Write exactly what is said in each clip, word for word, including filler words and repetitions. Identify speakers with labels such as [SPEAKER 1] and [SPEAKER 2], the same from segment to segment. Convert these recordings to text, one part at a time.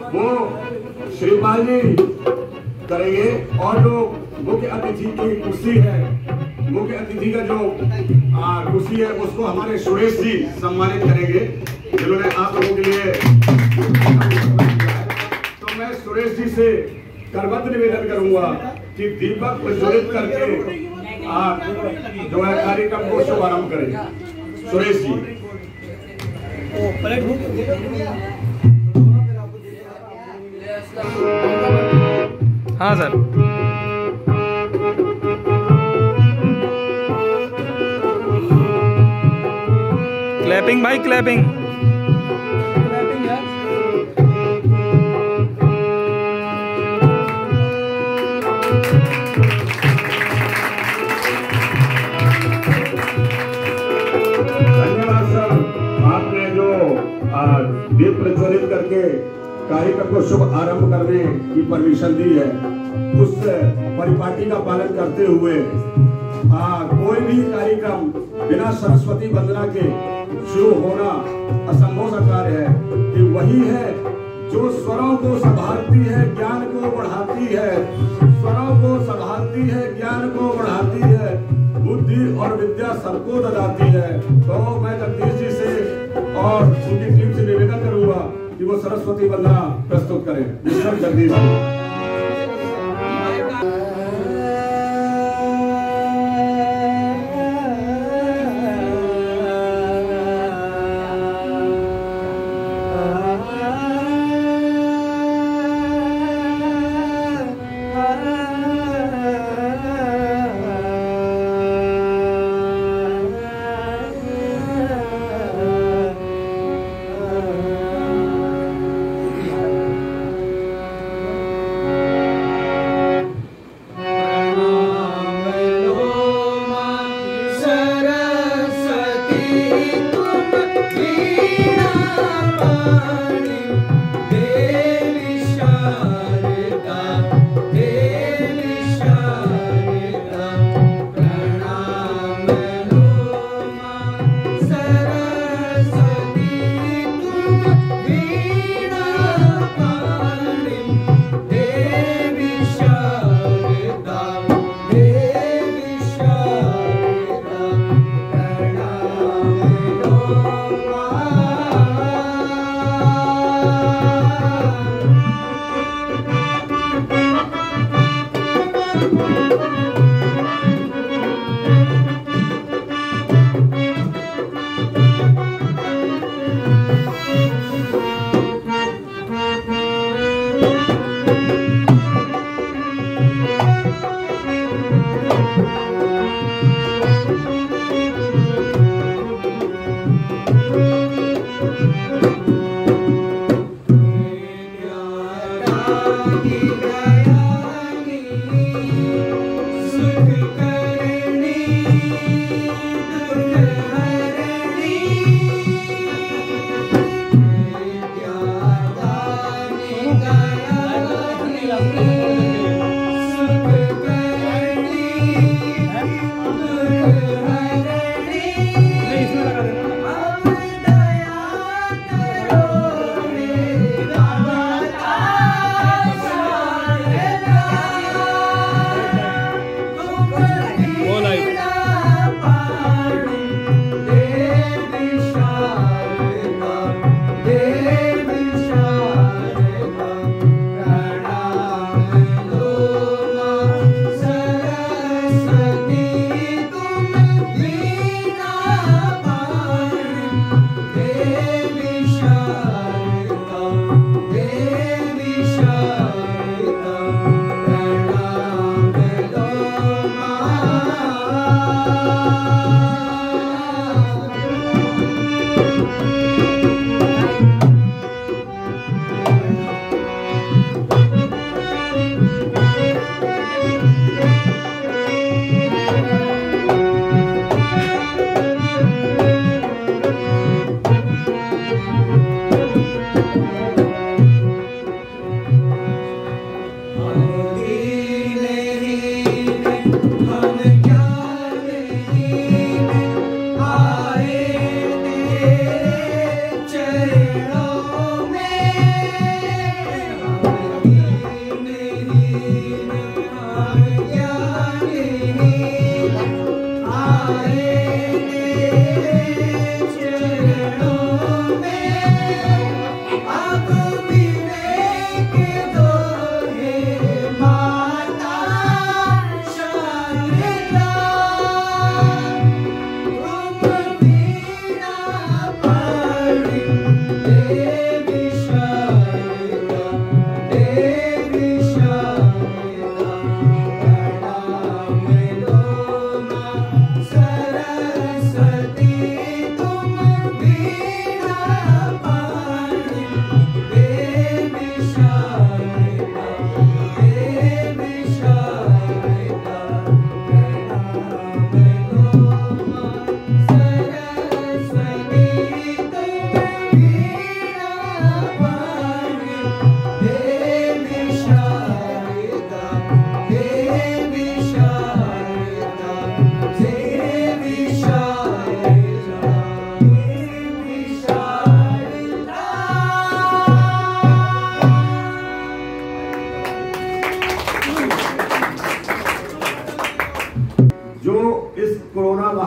[SPEAKER 1] वो श्रीपाल जी करेंगे और जो मुख्य अतिथि की कुर्सी है, मुख्य अतिथि का जो कुर्सी है उसको हमारे सुरेश जी सम्मानित करेंगे जिन्होंने आप लोगों के लिए। तो मैं सुरेश जी से करबद्ध निवेदन करूंगा कि दीपक प्रज्वलित करके आप जो है कार्यक्रम को शुभारंभ करें। सुरेश जी।
[SPEAKER 2] हाँ सर। क्लैपिंग भाई, क्लैपिंग।
[SPEAKER 1] धन्यवाद सर, आपने जो दीप प्रज्वलित करके कार्यक्रम को शुभ आरंभ करने की परमिशन दी है, उस परिपाटी का पालन करते हुए आ, कोई भी कार्यक्रम बिना सरस्वती वंदना के शुरू होना असंभव सा कार्य है। कि वही है जो स्वरों को संभालती है, ज्ञान को बढ़ाती है, स्वरों को संभालती है, ज्ञान को बढ़ाती है, बुद्धि और विद्या सबको ददाती है। तो मैं जगदीश जी से और उनकी टीम से निवेदन करूंगा कि वो सरस्वती वंदना प्रस्तुत करें। मिस्टर जगदीश जी।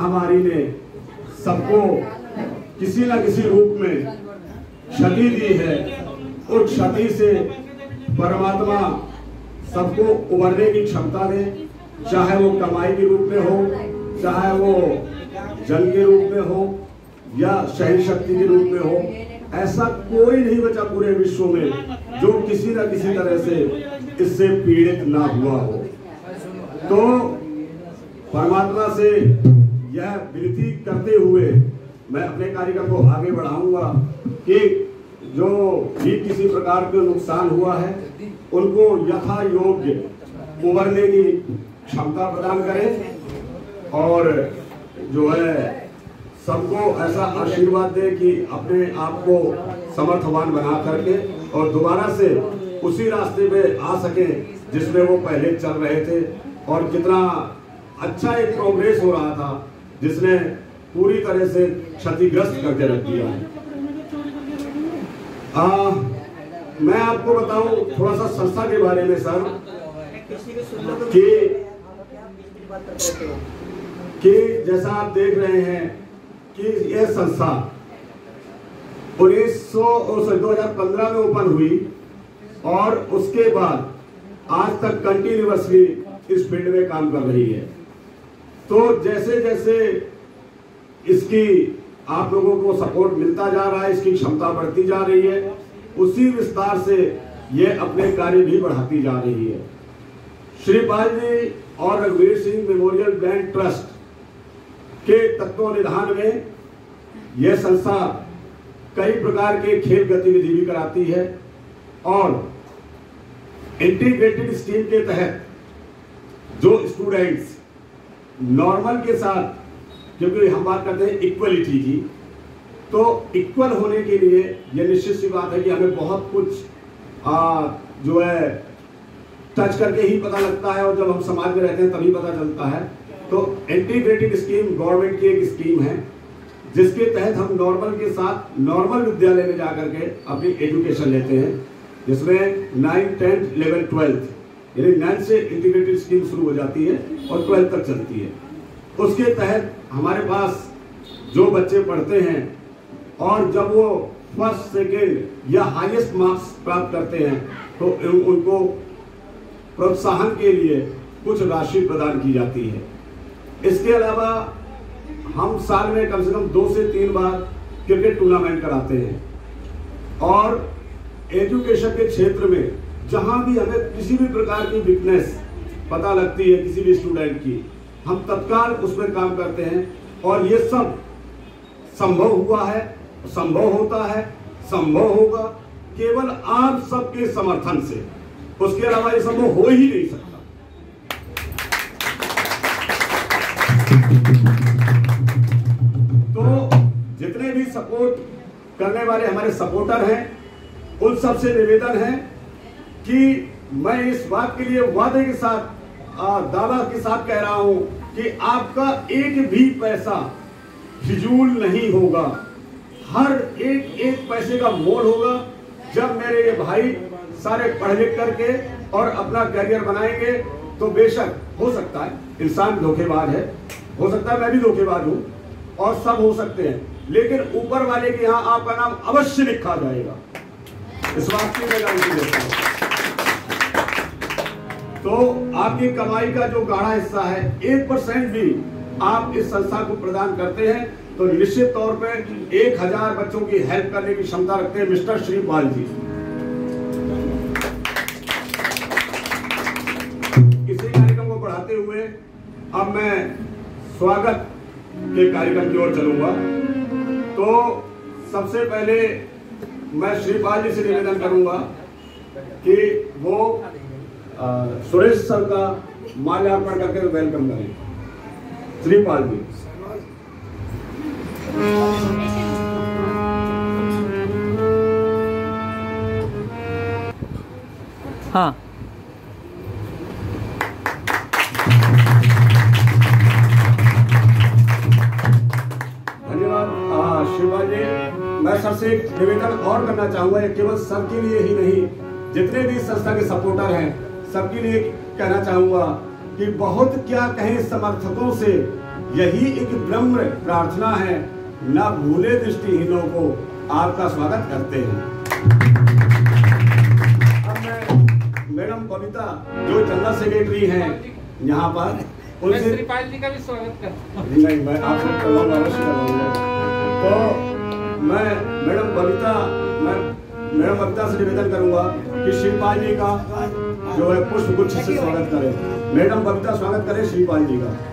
[SPEAKER 1] महामारी ने सबको किसी न किसी रूप में क्षति दी है। उस क्षति से परमात्मा सबको उबरने की क्षमता दे, चाहे वो कमाई के रूप में हो, चाहे वो जल के रूप में हो या शहरी शक्ति के रूप में हो। ऐसा कोई नहीं बचा पूरे विश्व में जो किसी न किसी तरह से इससे पीड़ित ना हुआ हो। तो परमात्मा से यह विनती करते हुए मैं अपने कार्यक्रम को आगे बढ़ाऊंगा कि जो भी किसी प्रकार के नुकसान हुआ है उनको यथा योग्य उबरने की क्षमता प्रदान करें और जो है सबको ऐसा आशीर्वाद दे कि अपने आप को समर्थवान बना करके और दोबारा से उसी रास्ते पे आ सके जिसमें वो पहले चल रहे थे। और कितना अच्छा एक प्रोग्रेस हो रहा था जिसने पूरी तरह से क्षतिग्रस्त करके रख दिया है। आ, मैं आपको बताऊं थोड़ा सा संस्था के बारे में सर कि कि जैसा आप देख रहे हैं कि यह संस्था उन्नीस सौ दो हजार पंद्रह में ओपन हुई और उसके बाद आज तक कंटिन्यूअसली इस फील्ड में काम कर रही है। तो जैसे जैसे इसकी आप लोगों को सपोर्ट मिलता जा रहा है, इसकी क्षमता बढ़ती जा रही है, उसी विस्तार से ये अपने कार्य भी बढ़ाती जा रही है। श्री पाल जी और रघुवीर सिंह मेमोरियल ब्लैंड ट्रस्ट के तत्वावधान में यह संस्था कई प्रकार के खेल गतिविधि भी कराती है और इंटीग्रेटेड स्कीम के तहत जो स्टूडेंट्स नॉर्मल के साथ, क्योंकि हम बात करते हैं इक्वलिटी की, तो इक्वल होने के लिए यह निश्चित सी बात है कि हमें बहुत कुछ आ, जो है टच करके ही पता लगता है और जब हम समाज में रहते हैं तभी पता चलता है। तो इंटीग्रेटेड स्कीम गवर्नमेंट की एक स्कीम है जिसके तहत हम नॉर्मल के साथ नॉर्मल विद्यालय में जाकर के अपनी एजुकेशन लेते हैं, जिसमें नाइन टेंथ इलेवन ट्वेल्थ यानी नाइन से इंटीग्रेटेड स्कीम शुरू हो जाती है और ट्वेल्थ तक चलती है। उसके तहत हमारे पास जो बच्चे पढ़ते हैं और जब वो फर्स्ट सेकेंड या हाईएस्ट मार्क्स प्राप्त करते हैं तो उनको प्रोत्साहन के लिए कुछ राशि प्रदान की जाती है। इसके अलावा हम साल में कम से कम दो से तीन बार क्रिकेट टूर्नामेंट कराते हैं और एजुकेशन के क्षेत्र में जहां भी हमें किसी भी प्रकार की वीकनेस पता लगती है किसी भी स्टूडेंट की, हम तत्काल उसमें काम करते हैं और ये सब संभव हुआ है, संभव होता है, संभव होगा केवल आप सबके समर्थन से। उसके अलावा ये संभव हो ही नहीं सकता। तो जितने भी सपोर्ट करने वाले हमारे सपोर्टर हैं उन सबसे निवेदन है कि मैं इस बात के लिए वादे के साथ, दावा के साथ कह रहा हूं कि आपका एक भी पैसा फिजूल नहीं होगा। हर एक एक पैसे का मोल होगा। जब मेरे ये भाई सारे पढ़ लिख करके और अपना करियर बनाएंगे तो बेशक हो सकता है इंसान धोखेबाज है, हो सकता है मैं भी धोखेबाज हूं और सब हो सकते हैं, लेकिन ऊपर वाले के यहां आपका नाम अवश्य लिखा जाएगा, इस बात की मैं गारंटी देता हूं। तो आपकी कमाई का जो गाढ़ा हिस्सा है एक परसेंट भी आप इस संस्था को प्रदान करते हैं तो निश्चित तौर पर एक हजार बच्चों की हेल्प करने की क्षमता रखते हैं मिस्टर श्री पाल जी। इसी कार्यक्रम को बढ़ाते हुए अब मैं स्वागत के कार्यक्रम की ओर चलूंगा। तो सबसे पहले मैं श्री पाल जी से निवेदन करूंगा कि वो आ, सुरेश सर का माल्यार्पण करके वेलकम करें। श्री पाल जी।
[SPEAKER 2] हाँ,
[SPEAKER 1] धन्यवाद शिवा जी। मैं सर से एक निवेदन और करना चाहूंगा, केवल सर के लिए ही नहीं, जितने भी संस्था के सपोर्टर हैं सबके लिए कहना चाहूंगा कि बहुत क्या कहें समर्थकों से यही एक ब्रह्म प्रार्थना है, न भूले दृष्टिहीनों को आपका स्वागत करते हैं। अब मैं मैडम कविता जो जनरल सेक्रेटरी हैं यहाँ पर, उनसे
[SPEAKER 3] श्रीपाल जी का भी स्वागत करता हूं।
[SPEAKER 1] नहीं, मैं आपसे करवाऊंगा, अवश्य करवाऊंगा। तो मैं मैडम कविता मैं मैडम कविता से निवेदन करूंगा कि श्रीपाल जी का जो है पुष्प गुच्छ से स्वागत करें। मैडम कविता स्वागत करें श्रीपाल जी का।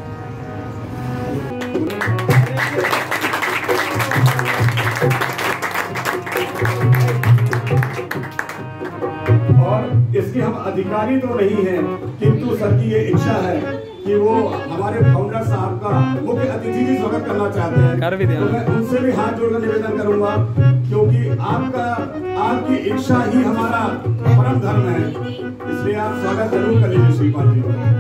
[SPEAKER 1] और इसके हम अधिकारी तो नहीं हैं, किंतु सर की ये इच्छा है कि वो हमारे फाउंडर साहब का मुख्य अतिथि जी स्वागत करना चाहते हैं।
[SPEAKER 2] कर भी दें।
[SPEAKER 1] तो मैं उनसे भी हाथ जोड़कर निवेदन करूंगा, क्योंकि आपका आपकी इच्छा ही हमारा परम धर्म है, इसलिए आप स्वागत जरूर कर लीजिए श्रीपाल जी का।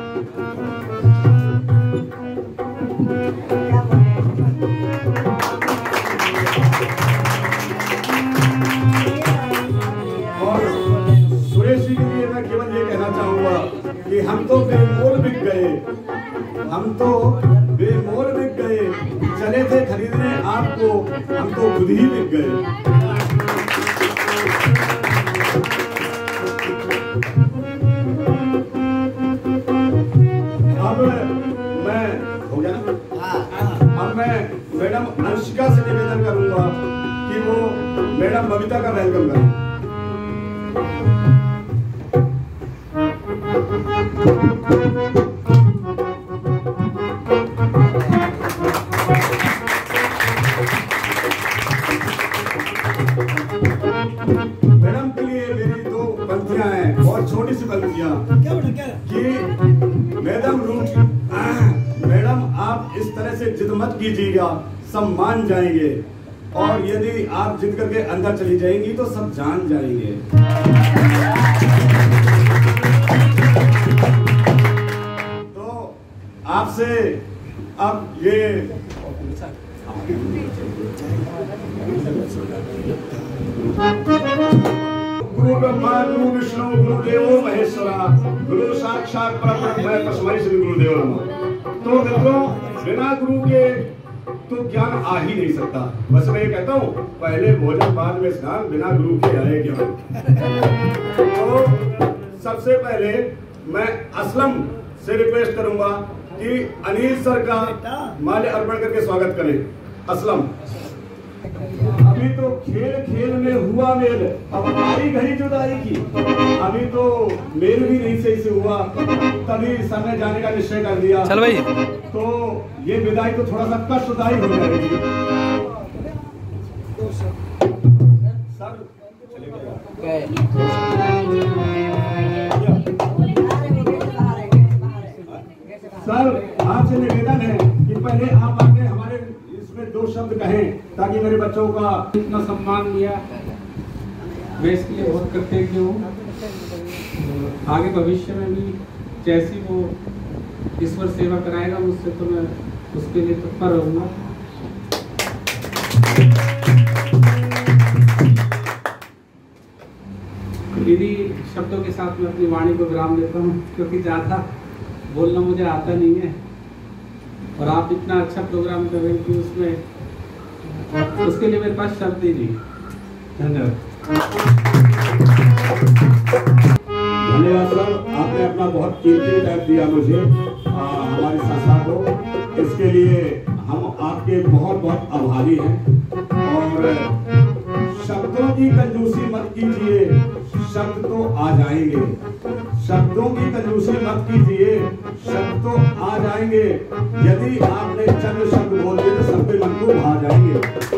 [SPEAKER 1] कि हम तो बेमोल बिक गए, हम तो बेमोल बिक गए, चले थे खरीदने आपको, हम तो खुद ही बिक गए। अब मैं हो गया ना, अब मैं मैडम अंशिका से निवेदन करूंगा कि वो मैडम बबीता का वेलकम करें। मैडम के लिए मेरी दो पंक्तियां हैं, बहुत छोटी सी पंक्तियां कि मैडम रूट मैडम आप इस तरह से जिद मत कीजिएगा, सब मान जाएंगे, और यदि आप जिद करके अंदर चली जाएंगी तो सब जान जाएंगे। तो आपसे अब ये गुरु ब्रह्मा गुरु विष्णु गुरुदेवो महेश्वरा गुरु साक्षात परब्रह्म तस्मै श्री गुरुदेव नमः। तो मित्रों, बिना गुरु के तो ज्ञान आ ही नहीं सकता। बस मैं ये कहता हूँ, पहले भोजन बाद में स्नान, बिना गुरु के आए ज्ञान। तो सबसे पहले मैं असलम से रिक्वेस्ट करूंगा कि अनिल सर का माल्य अर्पण करके स्वागत करें। असलम, अभी तो खेल खेल में हुआ मेल, अब आई घड़ी जुदाई की। अभी तो मेल भी नहीं सही से हुआ, तभी सर ने जाने का निश्चय कर दिया।
[SPEAKER 2] चल भाई,
[SPEAKER 1] तो ये विदाई तो थोड़ा सा कष्टदायी हो जाएगी। सर चले गए। सर आपसे निवेदन है कि पहले आप आके हमारे इसमें दो शब्द कहें, ताकि मेरे बच्चों का
[SPEAKER 3] इतना सम्मान दिया, मैं इसके लिए बहुत कृतज्ञ हूँ। आगे भविष्य में भी जैसी वो ईश्वर सेवा कराएगा मुझसे, तो मैं उसके लिए तत्पर रहूँगा। इन्हीं शब्दों के साथ मैं अपनी वाणी को विराम देता हूँ, क्योंकि ज़्यादा बोलना मुझे आता नहीं है, और आप इतना अच्छा प्रोग्राम कर रहे हैं कि उसमें उसके लिए मेरे पास शब्द ही नहीं। धन्यवाद।
[SPEAKER 1] धन्यवाद सर, आपने अपना बहुत कीमती टाइम दिया मुझे, आ, हमारी संस्था को। इसके लिए हम आपके बहुत बहुत आभारी हैं। और शब्दों की कंजूसी मत कीजिए, शब्द तो आ जाएंगे। शब्दों की कंजूसी मत कीजिए, शब्द तो आ जाएंगे। यदि आपने चंद शब्द बोल दिए तो सबके मन को भा जाएंगे।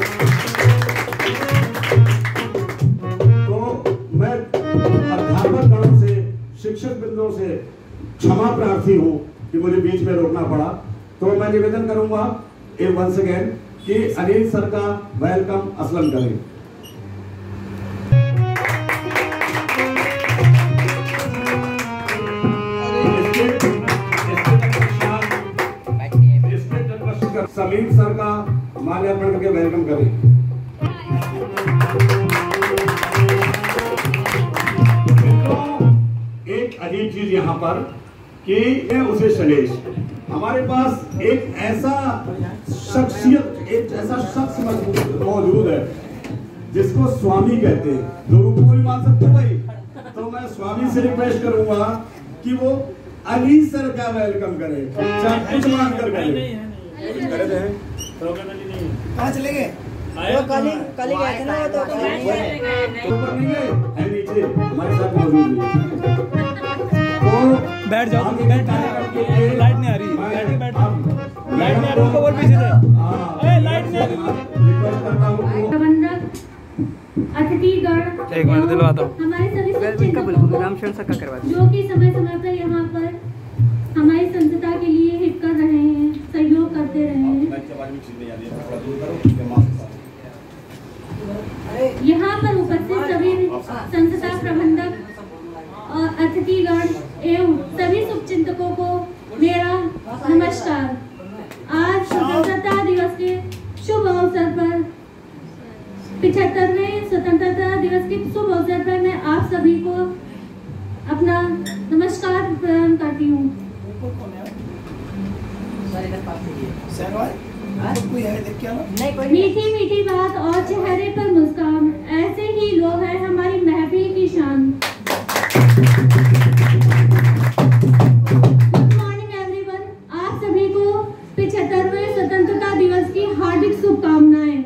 [SPEAKER 1] तो मैं अध्यापक गणों से, शिक्षक बिंदुओं से क्षमा प्रार्थी हूँ कि मुझे बीच में रोकना पड़ा। तो मैं निवेदन करूंगा एक वंस अगेन कि अनिल सर का वेलकम असलम करें। सलीम सर का माल्यार्पण करके वेलकम करें। एक अजीब चीज यहाँ पर कि ये उसे शलेश। हमारे पास एक ऐसा शख्सियत, एक ऐसा शख्स मौजूद है जिसको स्वामी कहते हैं। दो रूपों को मान सकते भाई, तो मैं स्वामी से रिक्वेस्ट करूंगा कि वो अली सर का वेलकम करे, चाहे कुछ मानकर करे।
[SPEAKER 4] कहाँ चले गए? वो कल ही कल ही गए थे ना, वो तो कल नहीं गए।
[SPEAKER 1] ऊपर नहीं गए, है नीचे हमारे साथ मौजूद है। तो
[SPEAKER 2] बैठ जाओ, तुम बैठ जाओ। लाइट नहीं आ रही, बैठ के बैठ। लाइट नहीं आ रही, और पीछे से। ए लाइट नहीं आ रही।
[SPEAKER 1] रिक्वेस्ट करता हूँ
[SPEAKER 5] प्रबंधक, अतिथिगण,
[SPEAKER 2] एक मिनट दिलवाता हूँ।
[SPEAKER 5] हमारे सभी शुभचिंतकों को जो कि समय समय पर यहाँ पर हमारी संस्था के लिए हित कर रहे हैं, सहयोग करते रहे हैं। यहाँ पर उपस्थित सभी संस्था प्रबंधक और अतिथिगण एवं सभी शुभचिंतकों को मेरा नमस्कार। आज स्वतंत्रता दिवस के शुभ अवसर पर, पिछहत्तरवें स्वतंत्रता दिवस के शुभ अवसर पर मैं आप सभी को अपना नमस्कार प्रदान करती हूँ। मीठी मीठी बात और चेहरे पर मुस्कान, ऐसे ही लोग हैं हमारी महफिल की शान। गुड मॉर्निंग एवरीवन, आप सभी को पिछहत्तरवें स्वतंत्रता दिवस की हार्दिक शुभकामनाएं।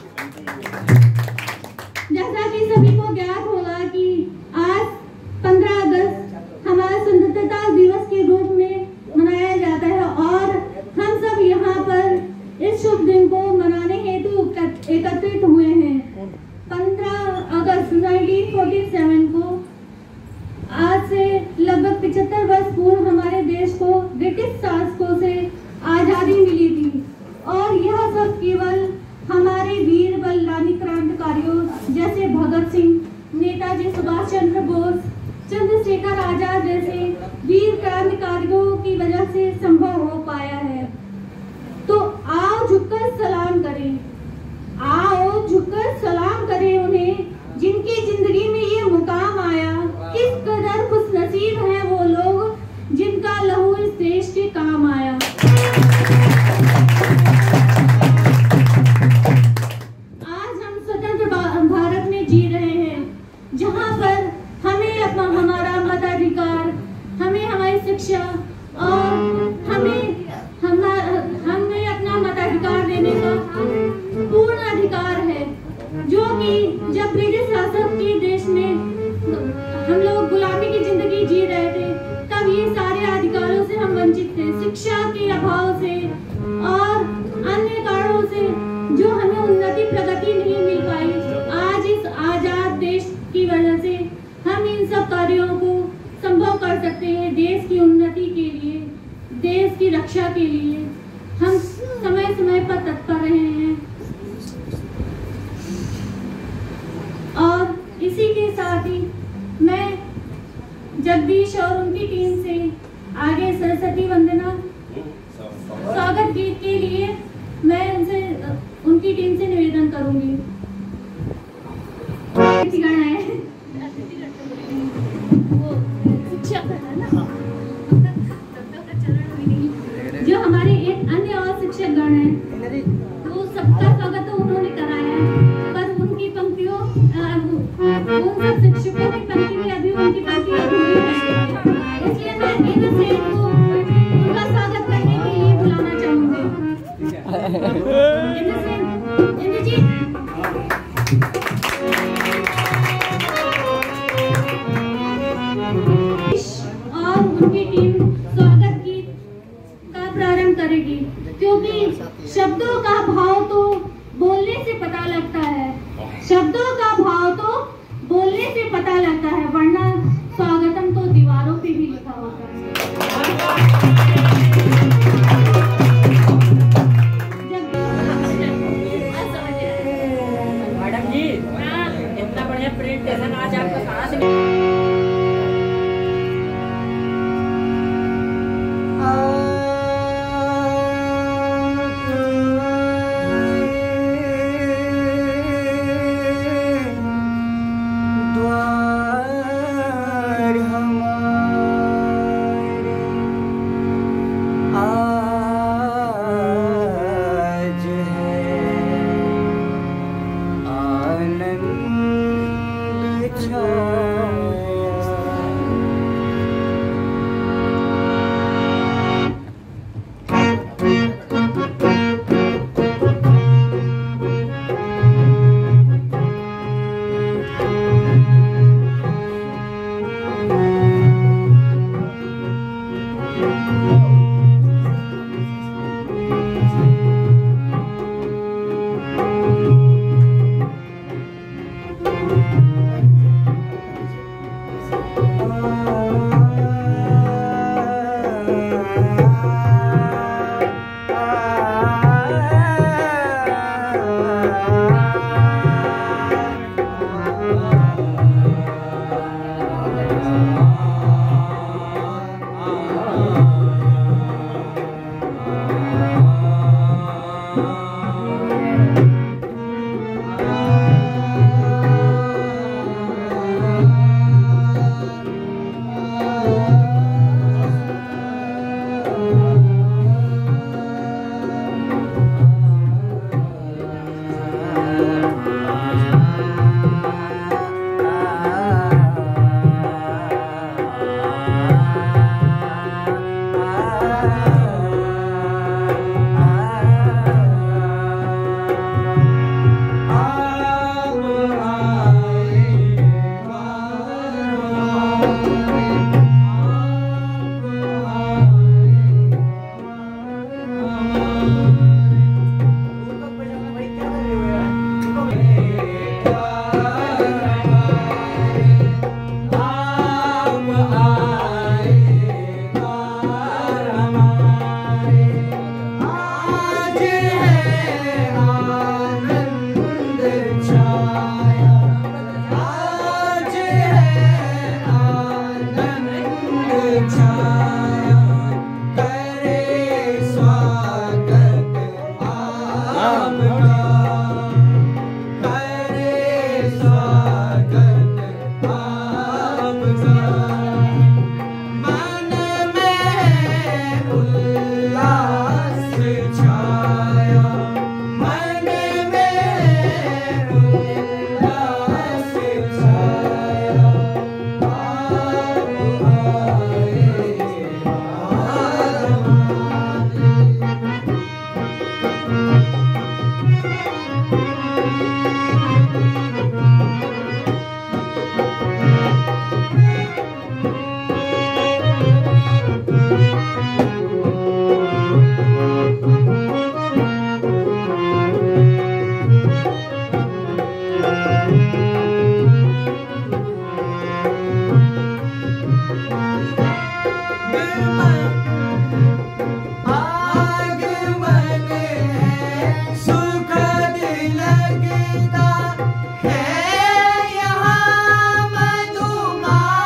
[SPEAKER 5] जैसा कि सभी को ज्ञात होगा कि आज पंद्रह अगस्त हमारा स्वतंत्रता दिवस के रूप में मनाया जाता है और हम सब यहाँ पर इस शुभ दिन को मनाने हेतु एकत्रित हुए हैं। पंद्रह अगस्त उन्नीस सौ सैंतालीस को आज से लगभग पचहत्तर वर्ष पूर्व हमारे देश को ब्रिटिश शासकों से आजादी मिली थी और यह सब केवल हमारे वीर बलिदानी क्रांतिकारियों जैसे भगत सिंह, नेताजी सुभाष चंद्र बोस, चंद्रशेखर आजाद जैसे वीर क्रांतिकारियों की वजह से संभव हो पाया है। तो आओ झुककर सलाम करें, आओ झुककर सलाम करें उन्हें जिनकी जिंदगी में ये मुकाम आया। किस कदर खुशनसीब हैं वो लोग जिनका लहू इस देश के काम आया। आज हम स्वतंत्र भारत में जी रहे हैं जहाँ पर हमें अपना हमारा मताधिकार, हमें हमारी शिक्षा और हमें हमें अपना मताधिकार देने का पूर्ण अधिकार है, जो कि जब ब्रिटिश शासक के देश में हम लोग गुलामी की जिंदगी जी रहे थे तब ये सारे अधिकारों से हम वंचित थे। शिक्षा के अभाव से और अन्य कारणों से जो हमें उन्नति प्रगति नहीं मिल पाई, आज इस आजाद देश की वजह से हम इन सब कार्यों को संभव कर सकते हैं। देश की उन्नति के लिए, देश की रक्षा के लिए हम समय समय पर तत्पर रहे हैं। और इसी के साथ ही मैं जगदीश और उनकी टीम से आगे सरस्वती वंदना स्वागत गीत के लिए मैं उनसे उनकी टीम से निवेदन करूंगी। जो हमारे एक अन्य और शिक्षक गण है वो सबका स्वागत तो उन्होंने कराया है, पर उनकी पंक्तियों उन सब शिक्षकों की पंक्ति में अभी उनकी पंक्ति अधूरी है, इसलिए मैं इन सेठ को उनका स्वागत करने के लिए बुलाना चाहूंगी। इंद्रजीत और उनकी टीम स्वागत गीत का प्रारंभ करेगी, क्योंकि शब्दों का भाव तो बोलने से पता लगता है, शब्दों का भाव तो बोलने से पता लगता है, वरना स्वागतम तो दीवारों पे भी लिखा होता है।
[SPEAKER 4] मैडम जी, इतना बढ़िया प्रेजेंटेशन आज आपका कहाँ से
[SPEAKER 6] है यहाँ मधुमा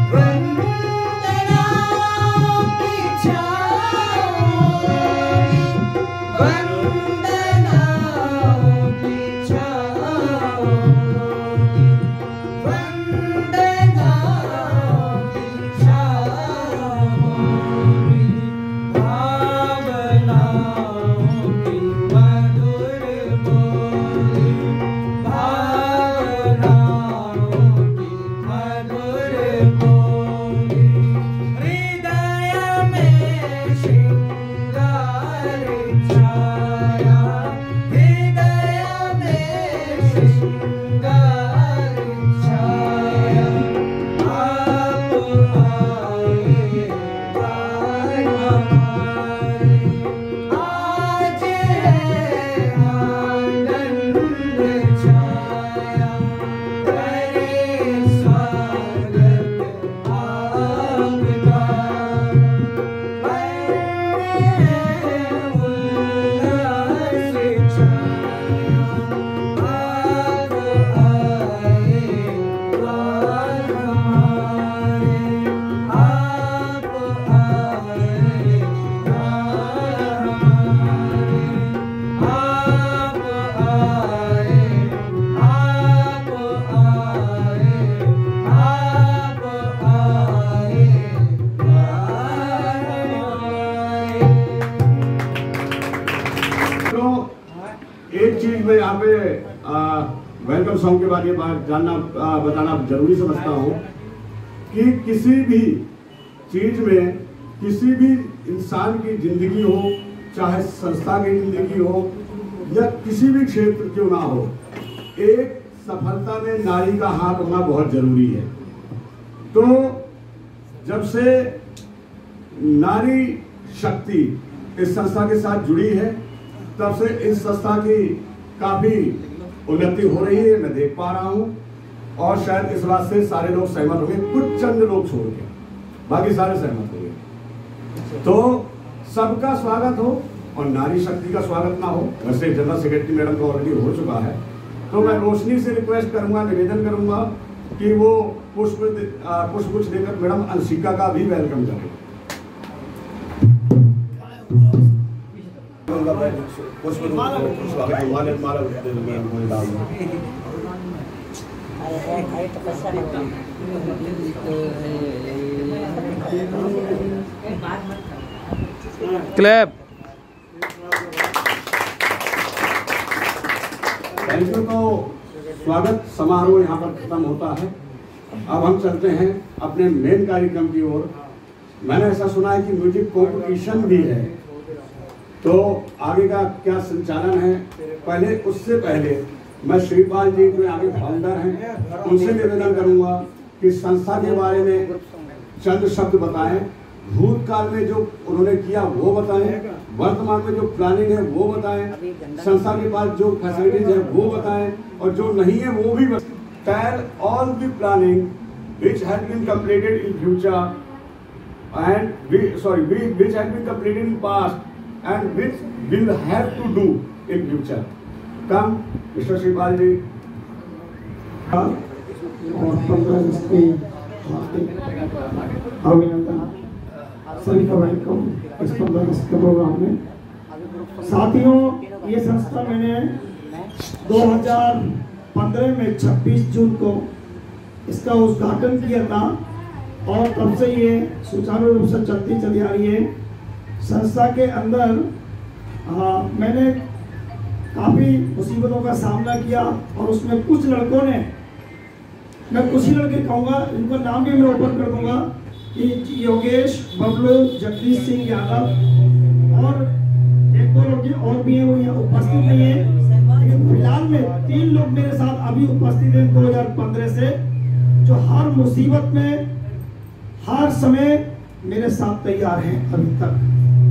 [SPEAKER 1] मैं यहाँ पे वेलकम सॉन्ग के बारे में बात जानना आ, बताना जरूरी समझता हूँ कि किसी भी चीज में किसी भी इंसान की जिंदगी हो, चाहे संस्था की जिंदगी हो या किसी भी क्षेत्र क्यों ना हो, एक सफलता में नारी का हाथ होना बहुत जरूरी है। तो जब से नारी शक्ति इस संस्था के साथ जुड़ी है तब से इस संस्था की काफी उन्नति हो रही है, मैं देख पा रहा हूं। और शायद इस बात से सारे लोग सहमत होंगे, कुछ चंद लोग छोड़ के बाकी सारे सहमत होंगे। तो सबका स्वागत हो और नारी शक्ति का स्वागत ना हो। वैसे जनरल सेक्रेटरी मैडम का ऑलरेडी हो चुका है, तो मैं रोशनी से रिक्वेस्ट करूंगा, निवेदन करूंगा कि वो पुष्प पुष्प कुछ देकर मैडम अंशिका का भी वेलकम करें।
[SPEAKER 2] क्लैप।
[SPEAKER 1] Thank you. तो स्वागत समारोह यहाँ पर खत्म होता है। अब हम चलते हैं अपने मेन कार्यक्रम की ओर। मैंने ऐसा सुना है कि म्यूजिक कॉम्पिटिशन भी है, तो आगे का क्या संचालन है। पहले उससे पहले मैं श्रीपाल जी जो आगे फाउंडर हैं उनसे निवेदन करूंगा कि संस्था के बारे में चंद शब्द बताएं, भूतकाल में जो उन्होंने किया वो बताएं, वर्तमान में जो प्लानिंग है वो बताएं, संस्था के पास जो फैसिलिटीज है वो बताएं और जो नहीं है वो भी बताएं। Tell all the planning which had been completed in future and we sorry we which had been completed in past and which will have to do in future. Come, Mister Shipal ji.
[SPEAKER 6] और पंद्रह अगस्त की अभिनंदन सभी का welcome इस पंद्रह अगस्त के programme में। साथियों, ये संस्था मैंने दो हज़ार पंद्रह में छब्बीस जून को इसका उद्घाटन किया था और तब से ये सुचारू रूप से चलती चली आ रही है। संस्था के अंदर आ, मैंने काफ़ी मुसीबतों का सामना किया और उसमें कुछ लड़कों ने, मैं कुछ ही लड़के कहूँगा, इनका नाम भी मैं ओपन कर दूंगा कि योगेश, बबलू, जगदीश सिंह यादव और एक दो लोग और भी हैं, वो यहाँ उपस्थित नहीं है, लेकिन फिलहाल में तीन लोग मेरे साथ अभी उपस्थित हैं दो हज़ार पंद्रह से, जो हर मुसीबत में हर समय मेरे साथ तैयार हैं अभी तक।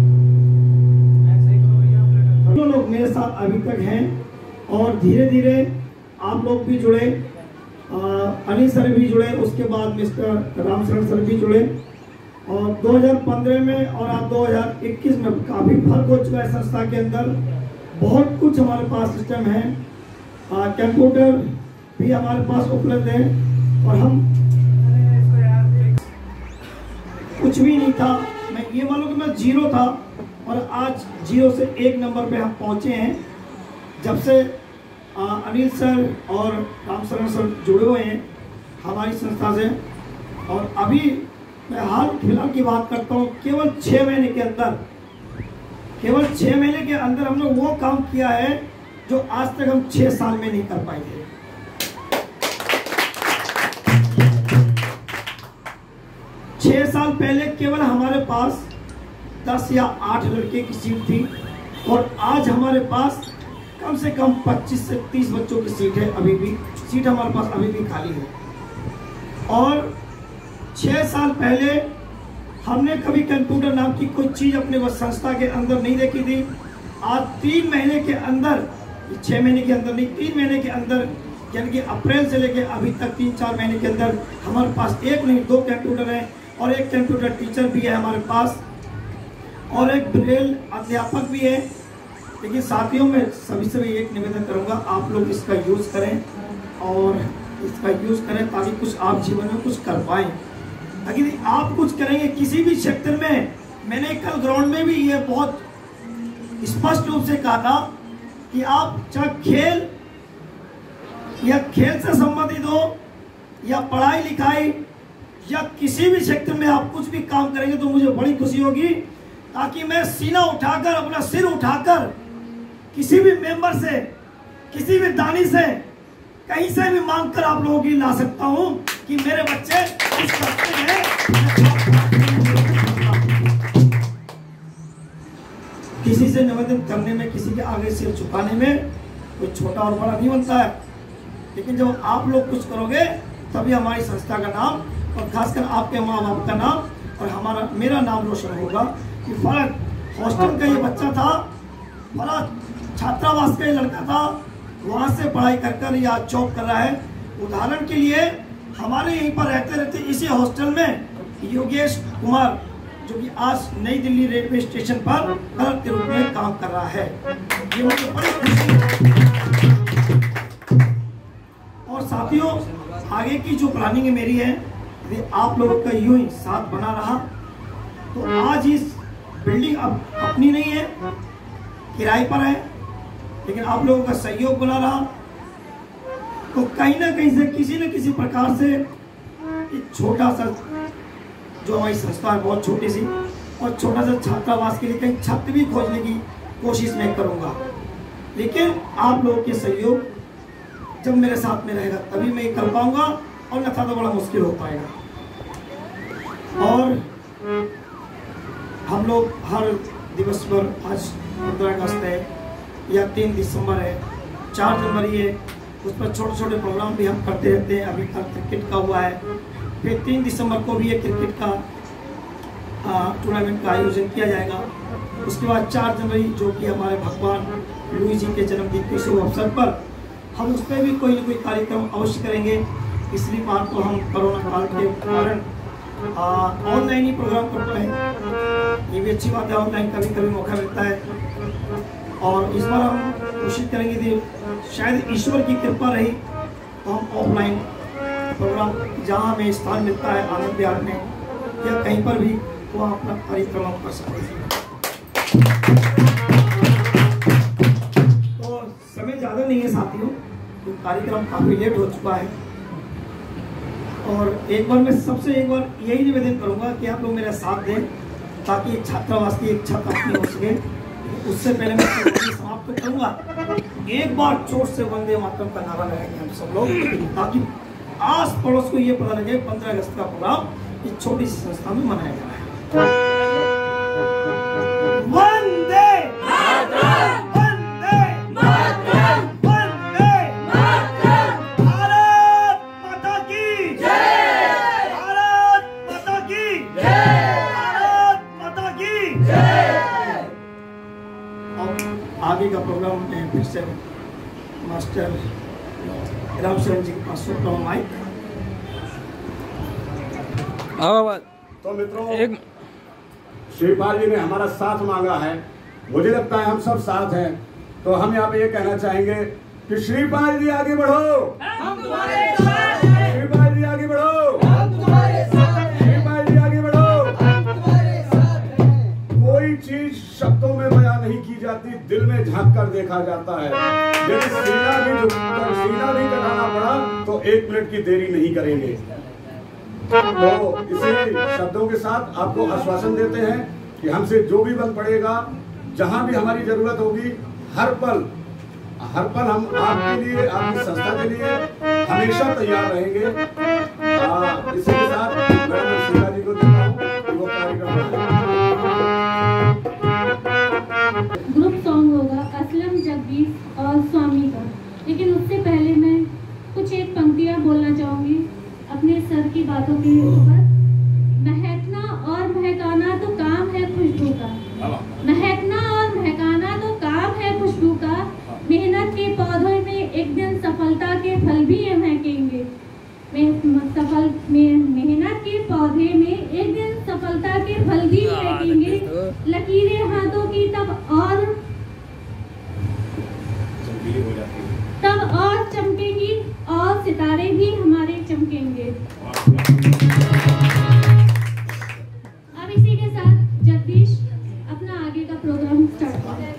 [SPEAKER 6] जो लोग मेरे साथ अभी तक हैं और धीरे धीरे आप लोग भी जुड़े, अनिल सर भी जुड़े, उसके बाद मिस्टर रामचरण सर भी जुड़े और दो हज़ार पंद्रह में और आप दो हज़ार इक्कीस में काफ़ी फर्क हो चुका है। संस्था के अंदर बहुत कुछ हमारे पास सिस्टम है, कंप्यूटर भी हमारे पास उपलब्ध है और हम कुछ भी नहीं था, मैं ये मान लो कि मैं जीरो था और आज जीरो से एक नंबर पे हम पहुंचे हैं। जब से आ, अनिल सर और रामशरण सर जुड़े हुए हैं हमारी संस्था से, और अभी मैं हाल फिलहाल की बात करता हूँ, केवल छः महीने के अंदर केवल छः महीने के अंदर हमने वो काम किया है जो आज तक हम छः साल में नहीं कर पाए थे। छः साल पहले केवल हमारे पास दस या आठ लड़के की सीट थी और आज हमारे पास कम से कम पच्चीस से तीस बच्चों की सीट है। अभी भी सीट हमारे पास अभी भी खाली है। और छः साल पहले हमने कभी कंप्यूटर नाम की कोई चीज़ अपने वह संस्था के अंदर नहीं देखी थी। आज तीन महीने के अंदर, छः महीने के अंदर नहीं, तीन महीने के अंदर, यानी कि अप्रैल से लेके अभी तक तीन चार महीने के अंदर हमारे पास एक नहीं दो कंप्यूटर हैं और एक कंप्यूटर टीचर भी है हमारे पास और एक ब्रेल अध्यापक भी है। लेकिन साथियों, में सभी से भी एक निवेदन करूंगा, आप लोग इसका यूज़ करें और इसका यूज़ करें ताकि कुछ आप जीवन में कुछ कर पाएँ। अगर आप कुछ करेंगे किसी भी क्षेत्र में, मैंने कल ग्राउंड में भी ये बहुत स्पष्ट रूप से कहा था कि आप चाहे खेल या खेल से संबंधित हो या पढ़ाई लिखाई या किसी भी क्षेत्र में आप कुछ भी काम करेंगे तो मुझे बड़ी खुशी होगी, ताकि मैं सीना उठाकर, अपना सिर उठाकर किसी भी मेंबर से, किसी भी दानी से, कहीं से भी मांग कर आप लोगों की ला सकता हूं कि मेरे बच्चे कुछ करते हैं। किसी से निवेदन करने में, किसी के आगे सिर झुकाने में कोई छोटा और बड़ा नहीं बनता है, लेकिन जब आप लोग कुछ करोगे तभी हमारी संस्था का नाम और खासकर आपके माँ बाप का नाम और हमारा मेरा नाम रोशन होगा कि फला हॉस्टल का ये बच्चा था, फला छात्रावास का ये लड़का था, वहाँ से पढ़ाई कर कर या जॉब कर रहा है। उदाहरण के लिए हमारे यहीं पर रहते रहते इसी हॉस्टल में योगेश कुमार, जो कि आज नई दिल्ली रेलवे स्टेशन पर क्लर्क के रूप में काम कर रहा है, ये मुझे बड़ी खुशी है। और साथियों, आगे की जो प्लानिंग है मेरी है, यदि आप लोगों का यूं ही साथ बना रहा तो आज इस बिल्डिंग अब अपनी नहीं है, किराए पर है, लेकिन आप लोगों का सहयोग बना रहा तो कहीं ना कहीं से, किसी न किसी प्रकार से एक छोटा सा, जो हमारी संस्था है बहुत छोटी सी, और छोटा सा छात्रावास के लिए कहीं छत भी खोजने की कोशिश मैं करूंगा। लेकिन आप लोगों के सहयोग जब मेरे साथ में रहेगा तभी मैं ये कर पाऊंगा, और न था तो बड़ा मुश्किल हो पाएगा। और हम लोग हर दिवस पर, आज पंद्रह अगस्त है या तीन दिसंबर है, चार जनवरी है, उस पर छोटे छोटे प्रोग्राम भी हम करते रहते हैं। अभी कल क्रिकेट का हुआ है, फिर तीन दिसंबर को भी एक क्रिकेट का टूर्नामेंट का आयोजन किया जाएगा। उसके बाद चार जनवरी, जो कि हमारे भगवान लुई जी के जन्मदिन के शुभ अवसर पर, हम उस पर भी कोई ना कोई कार्यक्रम अवश्य करेंगे। पिछली बार तो हम कोरोना काल के कारण ऑनलाइन ही प्रोग्राम कर पाए, ये भी अच्छी बात है, ऑनलाइन कभी कभी मौका मिलता है। और इस बार हम कोशिश करेंगे कि शायद ईश्वर की कृपा रही तो हम ऑफलाइन प्रोग्राम, जहाँ हमें स्थान मिलता है आनंद विहार में या कहीं पर भी, वहाँ अपना परिक्रमा कर सकते हैं। तो समय ज़्यादा नहीं है साथियों, तो कार्यक्रम काफ़ी लेट हो चुका है। और एक बार मैं सबसे एक बार यही निवेदन करूंगा कि आप लोग मेरा साथ दें ताकि छात्रावास की एक छत अपनी हो सके। उससे पहले मैं समाप्त करूंगा, एक बार जोर से वंदे मातरम का नारा लगाएंगे हम सब लोग, ताकि आस पड़ोस को ये पता लगे पंद्रह अगस्त का प्रोग्राम इस छोटी सी संस्था में मनाया जा रहा है। वंदे मातरम, वंदे मातरम, वंदे मातरम। भारत माता की जय, भारत माता की जय, भारत माता की जय। आगे का प्रोग्राम में फिर से मास्टर रामशरण जी के पास सौंपता हूं माइक।
[SPEAKER 1] तो मित्रों, एक श्रीपाल जी ने हमारा साथ मांगा है, मुझे लगता है हम सब साथ हैं, तो हम यहाँ पे ये कहना चाहेंगे कि श्रीपाल जी आगे बढ़ो, हम तुम्हारे साथ हैं। श्रीपाल जी आगे बढ़ो, हम तुम्हारे साथ हैं। श्रीपाल जी आगे बढ़ो। कर देखा जाता है। यदि सीना भी झुककर सीना भी कटाना पड़ा तो एक मिनट की देरी नहीं करेंगे। तो इसी शब्दों के साथ आपको आश्वासन देते हैं कि हमसे जो भी बल पड़ेगा, जहां भी हमारी जरूरत होगी, हर पल हर पल हम आपके लिए, आपकी संस्था के लिए हमेशा तैयार रहेंगे। आ, इसी के साथ मैं सीता जी को देता हूँ कि वो कार्यक्रम
[SPEAKER 5] ग्रुप सॉन्ग होगा असलम जगदीश और स्वामी का, लेकिन उससे पहले मैं कुछ एक पंक्तियाँ बोलना चाहूँगी अपने सर की बातों के ऊपर। महकना और महकाना तो काम है खुशबू का, महकना और महकाना तो काम है खुशबू का, मेहनत के पौधों में एक दिन सफलता के फल भी महकेंगे। सफल मेहनत के पौधे में एक दिन सफलता के फल भी महकेंगे। लकीरें हाथों की तब और तब और चमकेंगी और सितारे भी हमारे चमकेंगे। अब इसी के साथ जगदीश अपना आगे का प्रोग्राम स्टार्ट करें।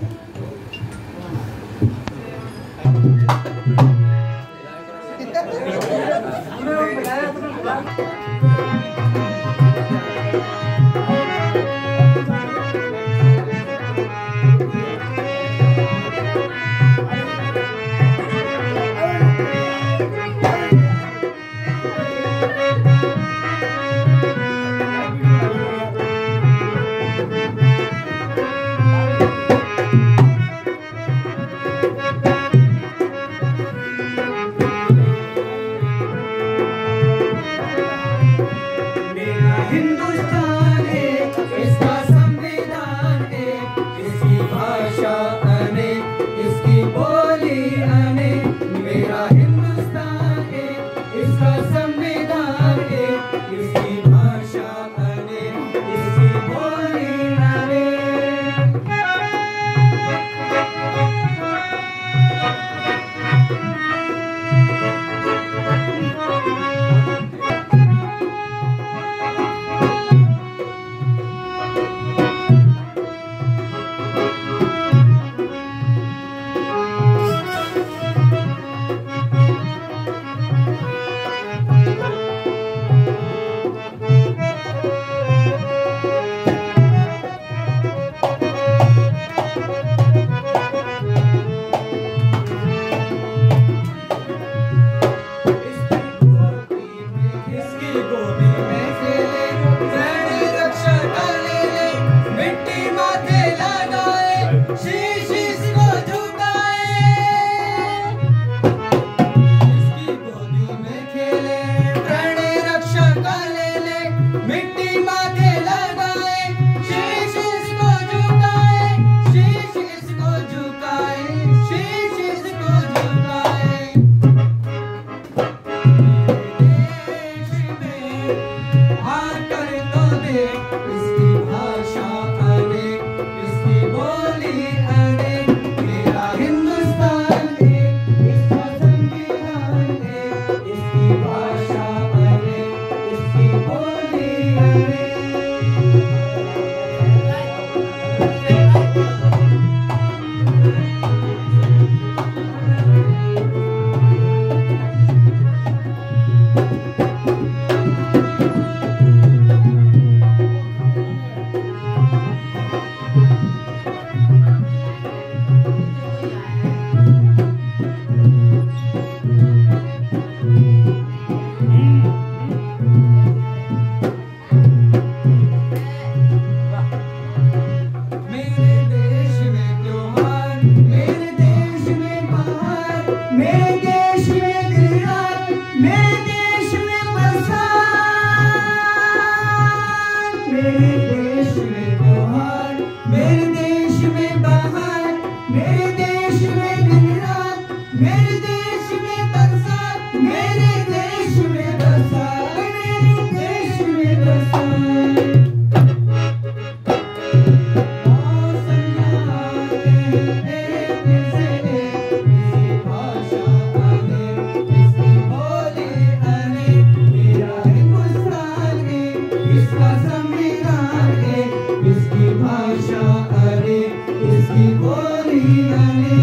[SPEAKER 7] इसकी भाषा अरे इसकी बोली अरे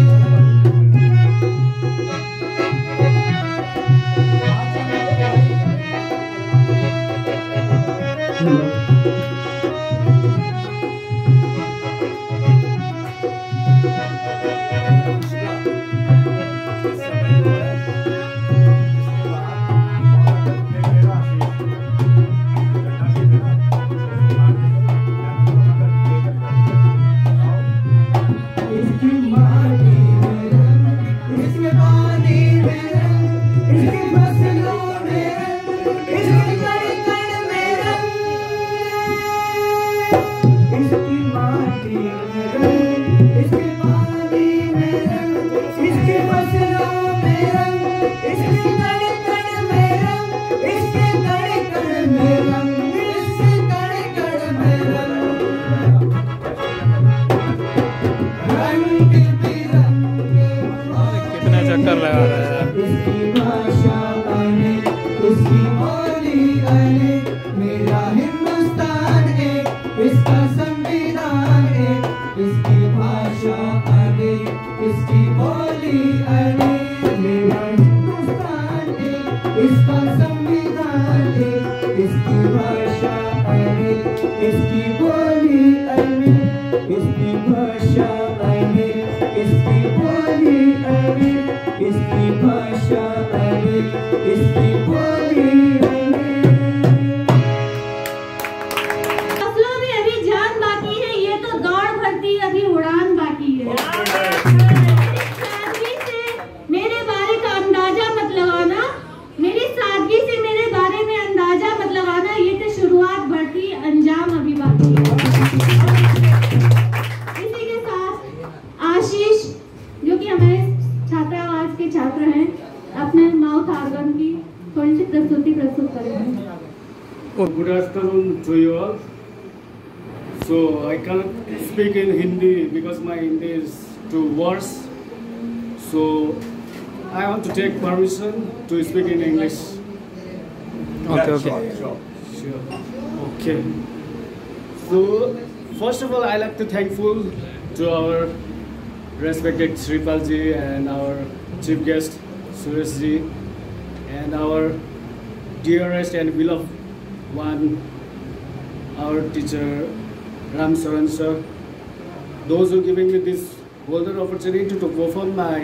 [SPEAKER 2] चक्कर लगा रहा है।
[SPEAKER 7] इसकी भाषा अनेक, इसकी बोली अनेक, मेरा हिंदुस्तान एक, इसका संविधान एक। इसकी भाषा अनेक, इसकी बोली अनेक, मेरा हिंदुस्तान एक, इसका संविधान एक। इसकी भाषा अनेक, इसकी बोली अनेक, इसकी भाषा अनेक, इसकी बोली अनेक, इसकी भाषा अनेक, इसकी बोली अनेक।
[SPEAKER 5] फसलों में अभी जान बाकी है, ये तो दौड़ भरती अभी उड़ान बाकी है। सादगी से मेरे बारे का अंदाजा मत लगाना, मेरी सादगी से मेरे बारे में अंदाजा मत लगाना, ये तो शुरुआत बढ़ती, अंजाम अभी बाकी है। इसी के साथ आशीष जो कि हमारे छात्रावास के छात्र हैं, अपने माउथ आर्गन की थोड़ी सी प्रस्तुति प्रस्तुत करेंगे।
[SPEAKER 8] Good afternoon to you all. So I can't speak in Hindi because my Hindi is too worse. So I want to take permission to speak in English.
[SPEAKER 2] Okay, okay.
[SPEAKER 8] Sure. Okay. So first of all, I like to thankful to our respected Shripal ji and our chief guest Suresh ji and our dearest and beloved one, our teacher Ram Saran sir. Those who giving me this golden opportunity to perform my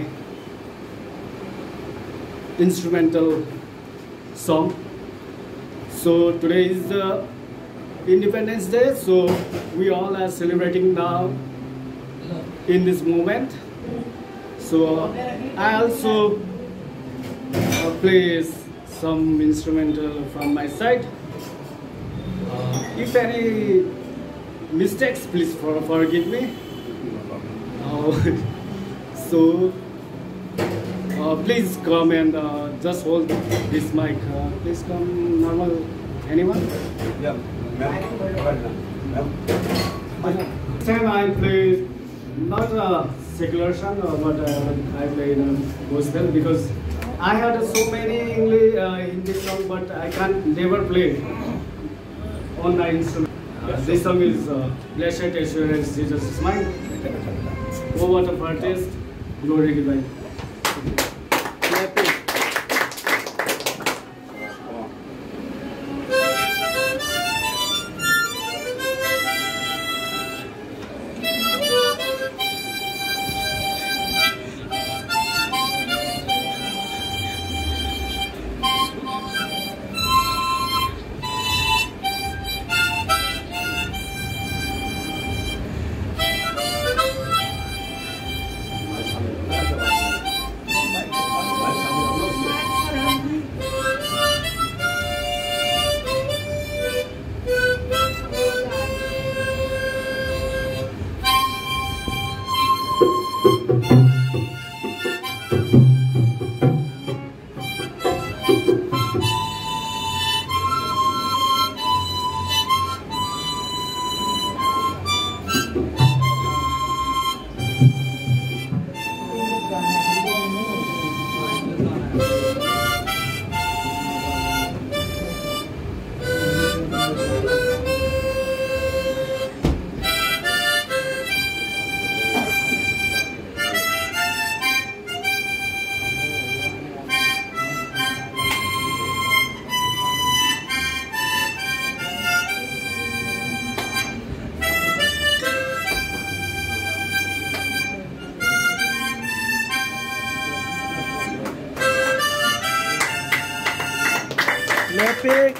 [SPEAKER 8] instrumental song. So today is the Independence Day, so we all are celebrating now in this moment. So I also uh, play some instrumental from my side. Uh, if any mistakes, please for, forgive me. Uh, so uh, please come and uh, just hold this mic. Uh, please come, normal. Anyone?
[SPEAKER 1] Yeah, ma'am.
[SPEAKER 8] Time I play not a secular song, uh, but uh, I play in gospel because I had uh, so many English uh, Hindi song, but I can't never play on my instrument. Uh, this song is uh, Blessed Assurance, Jesus is mine. Oh, what a artist, glory divine.
[SPEAKER 2] पे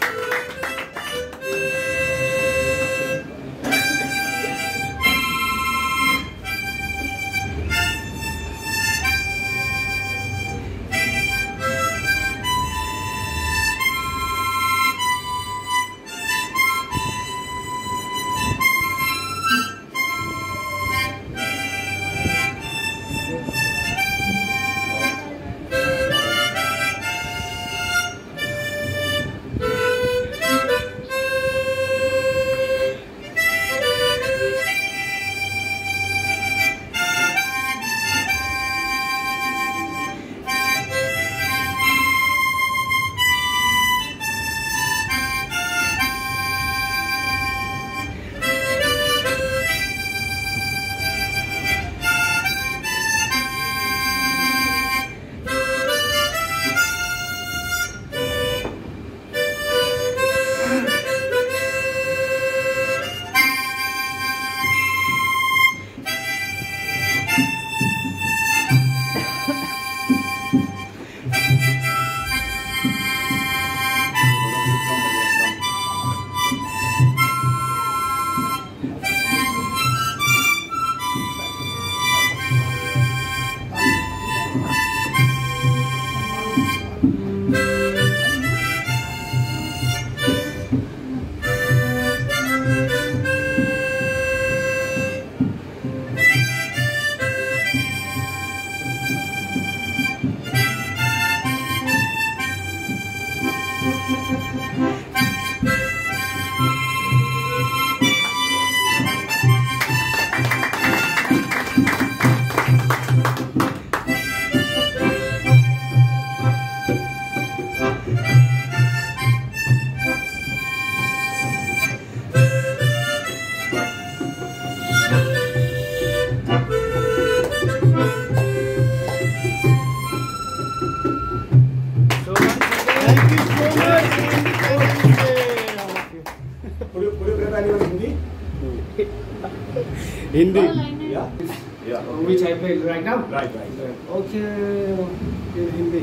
[SPEAKER 8] Hindi.
[SPEAKER 1] Yeah. Yeah.
[SPEAKER 8] Which I play right now.
[SPEAKER 1] Right, right, right.
[SPEAKER 8] Okay. Okay, Hindi.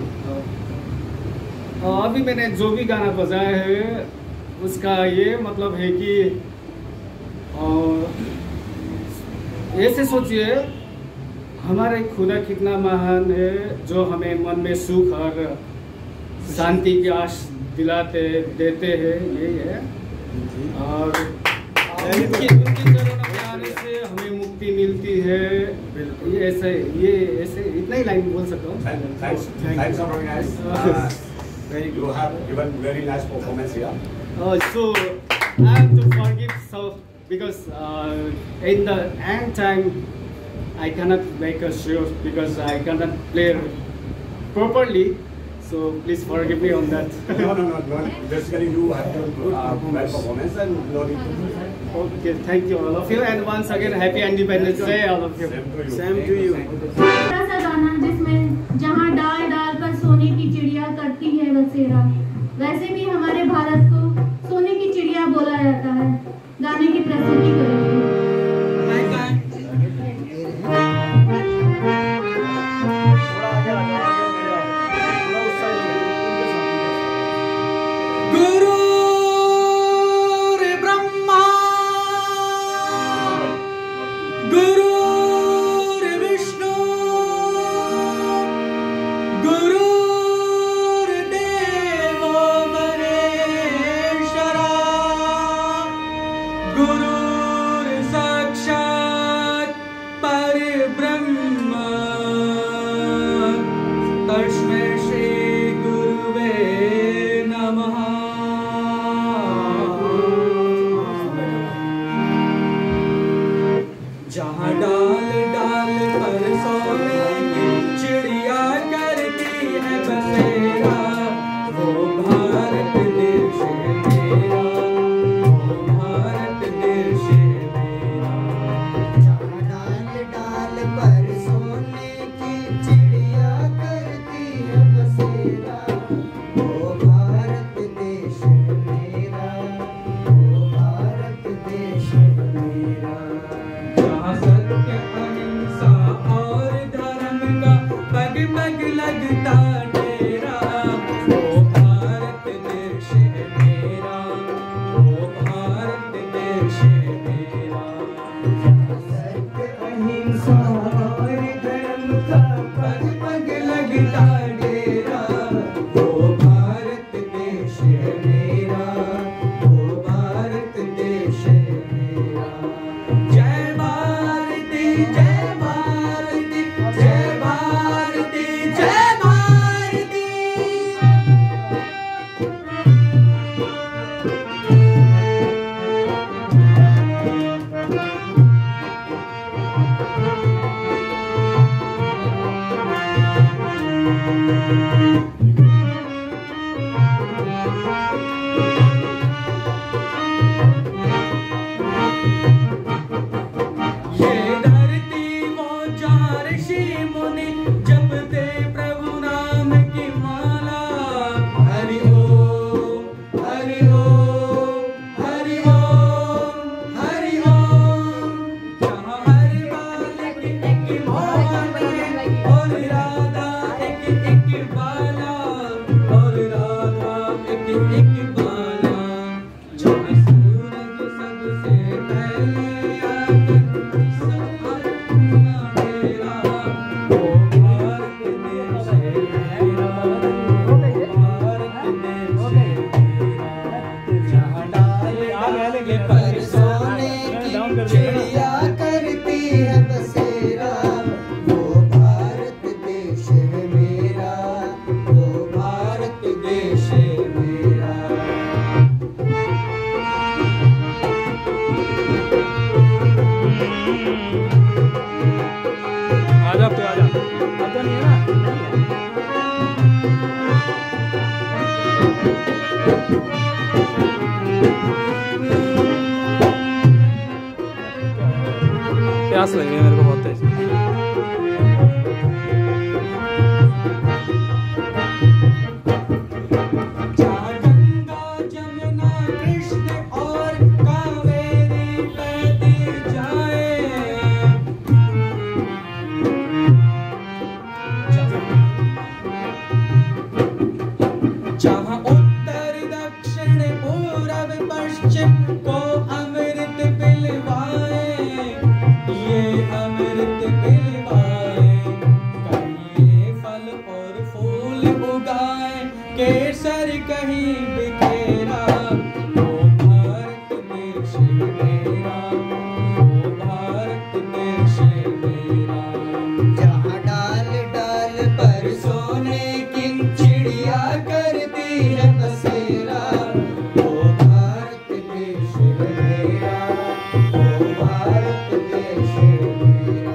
[SPEAKER 8] uh, अभी मैंने जो भी गाना बजाया है उसका ये मतलब है कि uh, ऐसे सोचिए हमारे खुदा कितना महान है जो हमें मन में सुख और शांति की आश दिलाते देते हैं, यही है। और उनकी उनकी चरणों में आने से हमें मुक्ति मिलती है। ये ऐसे ये ऐसे इतना ही लाइन बोल सकता हूँ।
[SPEAKER 1] Thanks, thanks so very nice. Uh, very, you have given very nice performance here.
[SPEAKER 8] Uh, so I have to forgive so because uh, in the end time I cannot make a show because I cannot play properly. So please forgive me on that.
[SPEAKER 1] No, no, no, no. Basically, you have to do uh, well performance and no need to.
[SPEAKER 8] Okay, thank you all of you, and once again happy Independence Day all of you.
[SPEAKER 1] Same to you.
[SPEAKER 8] Same to you.
[SPEAKER 5] छोटा सा गाना जिसमें जहाँ डाल डाल पर सोने की चिड़िया करती है बसेरा, वैसे भी हमारे भारत को सोने की चिड़िया बोला जाता है। गाने की प्रस्तुति करेंगे।
[SPEAKER 7] Guru
[SPEAKER 2] प्यास लगी है मेरे को बहुत तेज।
[SPEAKER 7] केसर कहीं बिखेरा, ओ भारत देश मेरा, ओ भारत देश मेरा। जहाँ डाल डाल पर सोने की चिड़िया करती है बसेरा, ओ भारत देश मेरा, ओ भारत देश मेरा।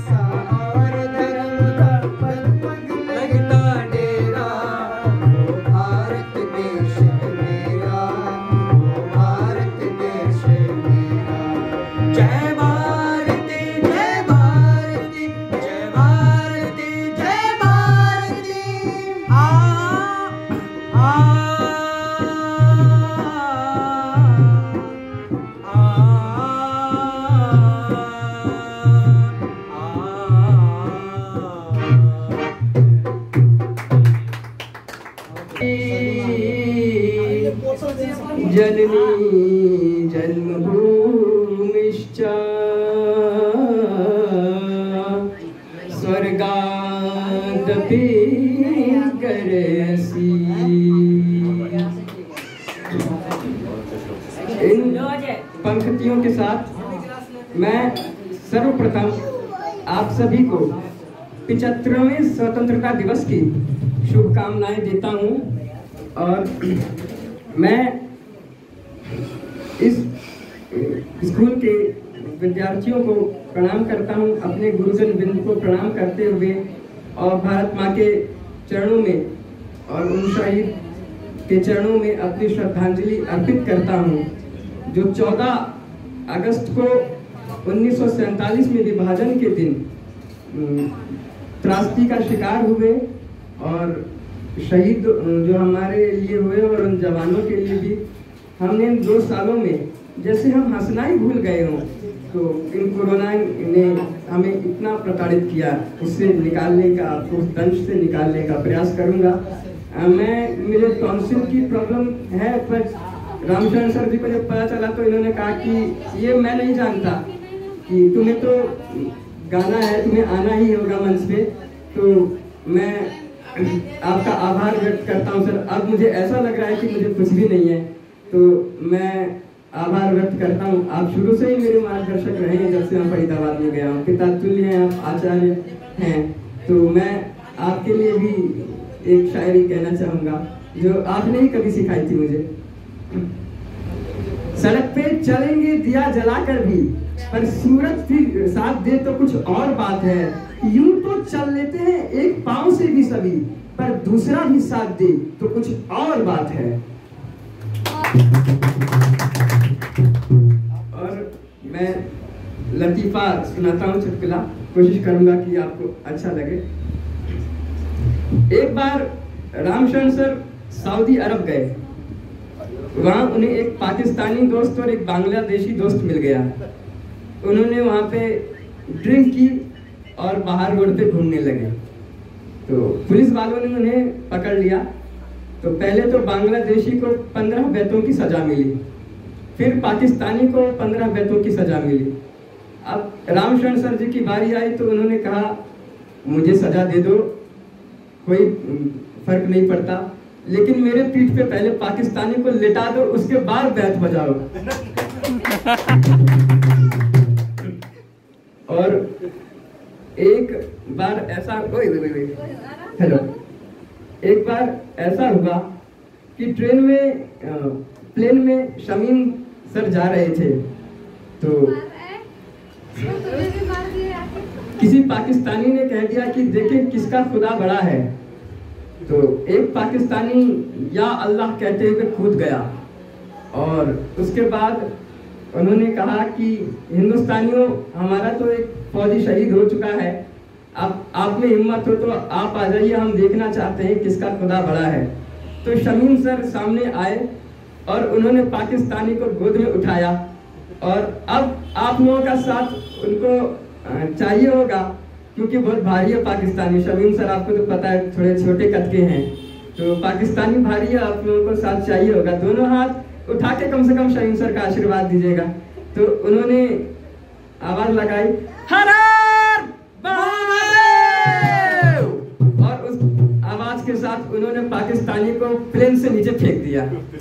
[SPEAKER 9] और धर्म का पग पग लगता डेरा,
[SPEAKER 7] जननी जन्मभूमिश्च स्वर्गादपि गरीयसी। इन पंक्तियों के साथ मैं सर्वप्रथम आप सभी को पिछहत्तरवें स्वतंत्रता दिवस की शुभकामनाएं देता हूं और मैं इस स्कूल के विद्यार्थियों को प्रणाम करता हूं, अपने गुरुजन बिंद को प्रणाम करते हुए और भारत माँ के चरणों में और उन शहीद के चरणों में अपनी श्रद्धांजलि अर्पित करता हूं, जो चौदह अगस्त को उन्नीस सौ सैंतालीस में विभाजन के दिन त्रासदी का शिकार हुए और शहीद जो हमारे लिए हुए और उन जवानों के लिए भी हमने इन दो सालों में जैसे हम हंसना ही भूल गए हों, तो इन कोरोना ने हमें इतना प्रताड़ित किया, उससे निकालने का, आपको उस दंश से निकालने का प्रयास करूंगा। मैं मेरे टॉन्सिल की प्रॉब्लम है, पर रामचंद्र सर जी को जब पता चला तो इन्होंने कहा कि ये मैं नहीं जानता कि तुम्हें तो गाना है, तुम्हें आना ही होगा मंच पे, तो मैं आपका आभार व्यक्त करता हूं सर। अब मुझे ऐसा लग रहा है कि मुझे कुछ भी नहीं है, तो मैं आभार व्यक्त करता हूं। आप शुरू से ही मेरे मार्गदर्शक रहे हैं, जब से मैं फरीदाबाद में गया हूँ, पिता तुल्य हैं आप, आचार्य हैं, तो मैं आपके लिए भी एक शायरी कहना चाहूंगा जो आपने ही कभी सिखाई थी मुझे। सड़क पे चलेंगे दिया जलाकर भी, पर सूरज फिर साथ दे तो कुछ और बात है। यूं तो चल लेते हैं एक पांव से भी सभी, पर दूसरा भी साथ दे तो कुछ और बात है। और मैं लतीफा सुनाता हूँ, चुटकुला, कोशिश करूंगा कि आपको अच्छा लगे। एक बार रामचंद्र सर सऊदी अरब गए, वहां उन्हें एक पाकिस्तानी दोस्त और एक बांग्लादेशी दोस्त मिल गया। उन्होंने वहां पे ड्रिंक की और बाहर रोड पे घूमने लगे, तो पुलिस वालों ने उन्हें पकड़ लिया। तो पहले तो बांग्लादेशी को पंद्रह बैतों की सजा मिली, फिर पाकिस्तानी को पंद्रह बैतों की सजा मिली। अब रामचंद्र सर जी की बारी आई तो उन्होंने कहा मुझे सजा दे दो, कोई फर्क नहीं पड़ता, लेकिन मेरे पीठ पे पहले पाकिस्तानी को लिटा दो, उसके बाद बैत बजाओ। और एक बार ऐसा हेलो एक बार ऐसा हुआ कि ट्रेन में प्लेन में शमीम सर जा रहे थे, तो किसी पाकिस्तानी ने कह दिया कि देखें किसका खुदा बड़ा है, तो एक पाकिस्तानी या अल्लाह कहते हुए कूद गया। और उसके बाद उन्होंने कहा कि हिंदुस्तानियों, हमारा तो एक फौजी शहीद हो चुका है, आप आप में हिम्मत हो तो आप आ जाइए, हम देखना चाहते हैं किसका खुदा बड़ा है। तो शमीम सर सामने आए और उन्होंने पाकिस्तानी को गोद में उठाया, और अब आप लोगों का साथ उनको चाहिए होगा क्योंकि बहुत भारी है पाकिस्तानी। शमीम सर आपको तो पता है थोड़े छोटे कद के हैं, तो पाकिस्तानी भारी है, आप लोगों को साथ चाहिए होगा। दोनों हाथ उठा के कम से कम शमीम सर का आशीर्वाद दीजिएगा। तो उन्होंने आवाज लगाई हर हर महादेव, और उस आवाज के साथ उन्होंने पाकिस्तानी को प्लेन से नीचे फेंक दिया।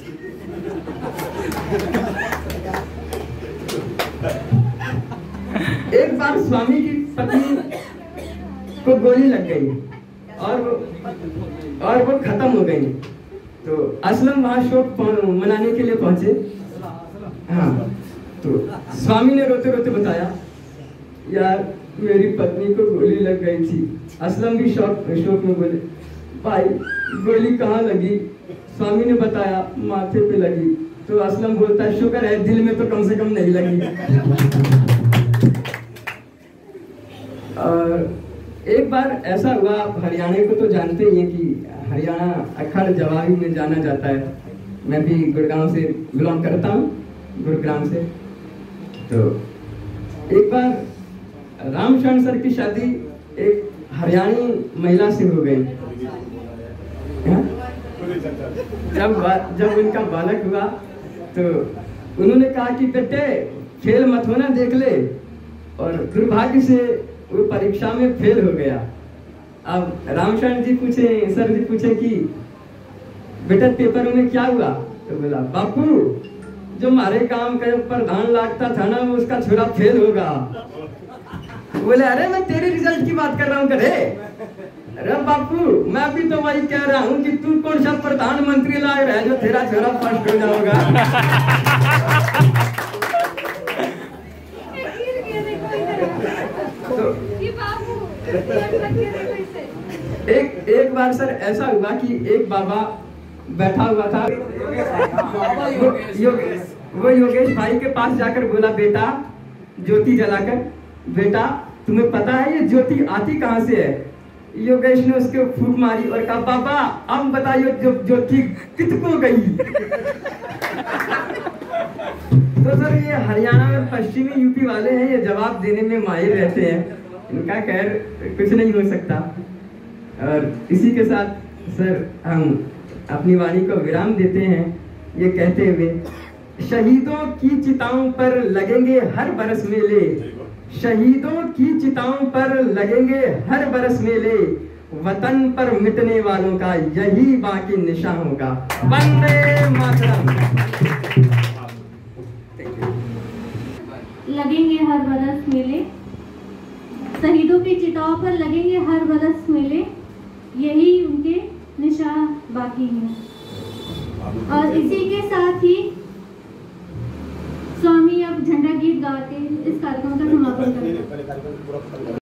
[SPEAKER 7] एक बार स्वामी की पत्नी को गोली लग गई और वो और वो खत्म हो गई, तो असलम वहां शोक मनाने के लिए पहुंचे। हाँ, तो स्वामी ने रोते रोते बताया यार मेरी पत्नी को गोली लग गई थी। असलम भी शौक शोक में बोले भाई गोली कहाँ लगी? स्वामी ने बताया माथे पे लगी। तो असलम बोलता है शुक्र है दिल में तो कम से कम नहीं लगी। और एक बार ऐसा हुआ, आप हरियाणा को तो जानते ही हैं कि हरियाणा अखड़ जवाबी में जाना जाता है। मैं भी गुड़गांव से बिलोंग करता हूँ, गुरुग्राम से। तो एक बार रामचंद्र सर की शादी एक हरियाणी महिला से हो गई। जब जब उनका बालक हुआ तो उन्होंने कहा कि बेटे फेल मत होना, देख ले। और दुर्भाग्य से वो परीक्षा में फेल हो गया। अब रामशरण जी पूछे, सर जी पूछे कि बेटा पेपर में क्या हुआ? तो बोला बापू जो हमारे काम का प्रधान लागता था ना वो उसका छोरा फेल होगा। बोले अरे मैं तेरे रिजल्ट की बात कर रहा हूँ। करे अरे बापू मैं भी तो वही कह रहा हूँ कि तू कौन सा प्रधानमंत्री लाग रहा है जो तेरा छोरा फर्स्ट हो जाएगा। तो एक एक बार सर ऐसा हुआ कि एक बाबा बैठा हुआ था, वो, योगेश, वो योगेश भाई के पास जाकर बोला बेटा ज्योति जलाकर, बेटा तुम्हें पता है ये ज्योति आती कहाँ से है? योगेश ने उसके फूंक मारी और कहा बाबा अब बताइए जो ज्योति कितको गई। तो सर ये हरियाणा में पश्चिमी यूपी वाले हैं, ये जवाब देने में माहिर रहते हैं, इनका खैर कुछ नहीं हो सकता। और इसी के साथ सर हम अपनी वाणी को विराम देते हैं ये कहते हुए, शहीदों की चिताओं पर लगेंगे हर बरस मेले, शहीदों की चिताओं पर लगेंगे हर बरस मेले, वतन पर मिटने वालों का यही बाकी निशान होगा। वंदे मातरम।
[SPEAKER 5] लगेंगे हर बरस मेले, शहीदों की चिताओं पर लगेंगे हर बरस मेले, यही उनके निशान बाकी हैं। और इसी के साथ ही स्वामी अब झंडा गीत गा के इस कार्यक्रम का समापन करेंगे।